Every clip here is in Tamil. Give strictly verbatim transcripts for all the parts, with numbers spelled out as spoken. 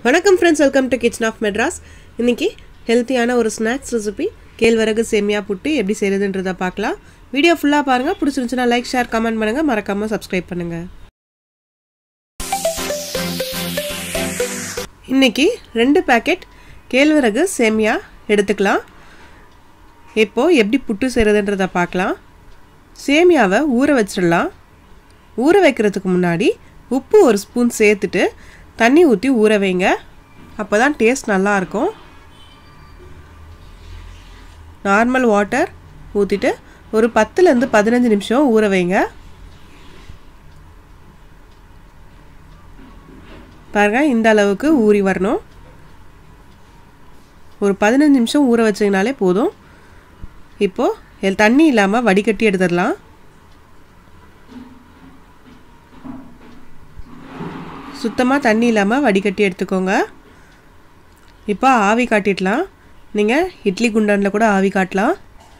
வணக்கம் friends, welcome to kitchen of madras. இன்னைக்கு ஹெல்தியான ஒரு ஸ்நாக்ஸ் ரெசிபி கேழ்வரகு சேமியா புட்டு எப்படி செய்யறதுன்றத பார்க்கலாம். வீடியோ ஃபுல்லா பாருங்க. பிடிச்சிருந்துச்சுனா லைக், ஷேர், கமெண்ட் பண்ணுங்க. மறக்காம Subscribe பண்ணுங்க. இன்னைக்கு ரெண்டு பாக்கெட் கேழ்வரகு சேமியா எடுத்துக்கலாம். இப்போ எப்படி புட்டு செய்யறதுன்றத பார்க்கலாம். சேமியாவை ஊற வச்சிரலாம். ஊற வைக்கிறதுக்கு முன்னாடி உப்பு ஒரு ஸ்பூன் சேர்த்துட்டு தண்ணி ஊற்றி ஊற வைங்க. அப்போ தான் டேஸ்ட் நல்லா இருக்கும். நார்மல் வாட்டர் ஊற்றிட்டு ஒரு பத்துலேருந்து பதினஞ்சு நிமிஷம் ஊற வைங்க. பாருங்கள், இந்த அளவுக்கு ஊறி வரணும். ஒரு பதினஞ்சு நிமிஷம் ஊற வச்சிங்கனாலே போதும். இப்போது தண்ணி இல்லாமல் வடிகட்டி எடுத்துடலாம். சுத்தமாக தண்ணி இல்லாமல் வடிகட்டி எடுத்துக்கோங்க. இப்போ ஆவி காட்டிடலாம். நீங்கள் இட்லி குண்டானில் கூட ஆவி காட்டலாம்.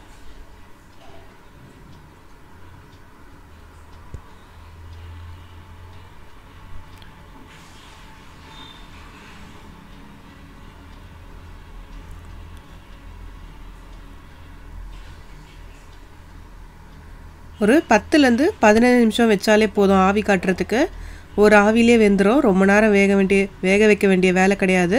ஒரு பத்துலேருந்து பதினஞ்சு நிமிஷம் வச்சாலே போதும் ஆவி காட்டுறதுக்கு. ஒரு ஆவிலே வெந்துடும். ரொம்ப நேரம் வேக வேண்டிய வேக வைக்க வேண்டிய வேலை கிடையாது.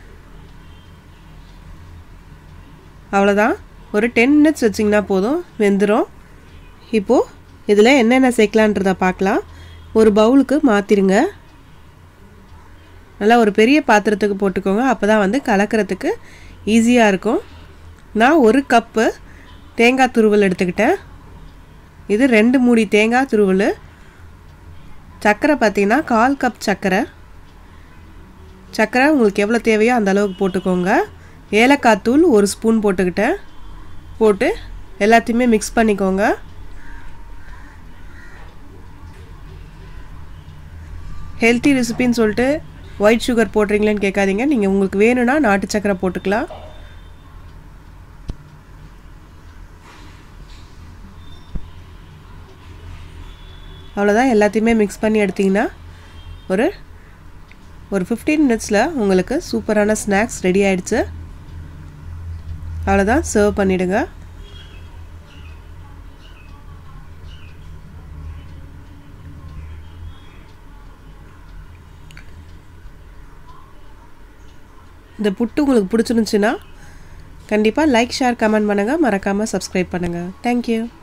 அவ்வளோதான். ஒரு டென் மினிட்ஸ் வச்சிங்கன்னா போதும், வெந்துடும். இப்போது இதில் என்னென்ன சேர்க்கலான்றதை பார்க்கலாம். ஒரு பவுலுக்கு மாற்றிடுங்க. நல்லா ஒரு பெரிய பாத்திரத்துக்கு போட்டுக்கோங்க. அப்போ தான் வந்து கலக்கிறதுக்கு ஈஸியாக இருக்கும். நான் ஒரு கப்பு தேங்காய் துருவல் எடுத்துக்கிட்டேன். இது ரெண்டு மூடி தேங்காய் துருவல். சர்க்கரை பார்த்தீங்கன்னா கால் கப் சர்க்கரை. சர்க்கரை உங்களுக்கு எவ்வளோ தேவையோ அந்த அளவுக்கு போட்டுக்கோங்க. ஏலக்காய் தூள் ஒரு ஸ்பூன் போட்டுக்கிட்டேன். போட்டு எல்லாத்தையுமே மிக்ஸ் பண்ணிக்கோங்க. ஹெல்த்தி ரெசிபின்னு சொல்லிட்டு ஒயிட் சுகர் போடுறீங்களேன்னு கேட்காதீங்க. நீங்கள் உங்களுக்கு வேணும்னா நாட்டு சர்க்கரை போட்டுக்கலாம். அவ்வளோதான். எல்லாத்தையுமே மிக்ஸ் பண்ணி எடுத்திங்கன்னா ஒரு ஒரு ஃபிஃப்டீன் மினிட்ஸில் உங்களுக்கு சூப்பரான ஸ்நாக்ஸ் ரெடி ஆகிடுச்சு. அவ்வளோதான், சர்வ் பண்ணிவிடுங்க. இந்த புட்டு உங்களுக்கு பிடிச்சிருந்துச்சுன்னா கண்டிப்பாக லைக், ஷேர், கமெண்ட் பண்ணுங்கள். மறக்காமல் Subscribe பண்ணுங்கள். தேங்க்யூ.